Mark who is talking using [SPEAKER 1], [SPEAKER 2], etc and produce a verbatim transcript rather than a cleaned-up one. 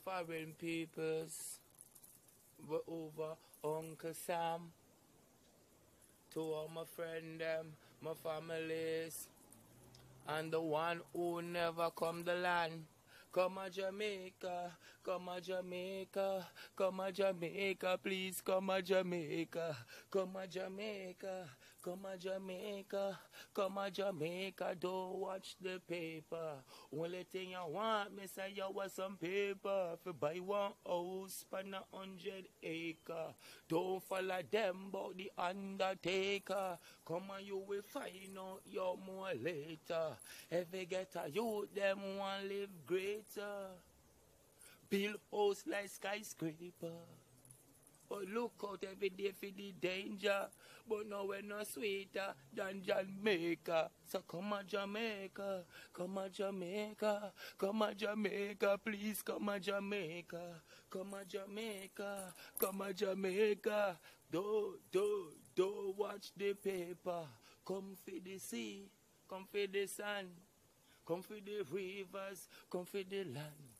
[SPEAKER 1] foreign peoples were over Uncle Sam. To all my friends, them, my families, and the one who never come the land. Come a Jamaica, come a Jamaica, come a Jamaica, please come a Jamaica, come a Jamaica, come a Jamaica, come a Jamaica, don't watch the paper. Only thing you want, me say you want some paper, for buy one house pan a hundred acre. Don't follow them but the undertaker. Come on, you will find out you more later. If you get a youth, them want live greater. Build house like skyscraper. But look out every day for the danger. But now we're not sweeter than Jamaica. So come on Jamaica, come on Jamaica, come on Jamaica, please come on Jamaica. Come on Jamaica, come on Jamaica. Do, do, do watch the paper. Come for the sea, come for the sun. Come for the rivers, come for the land.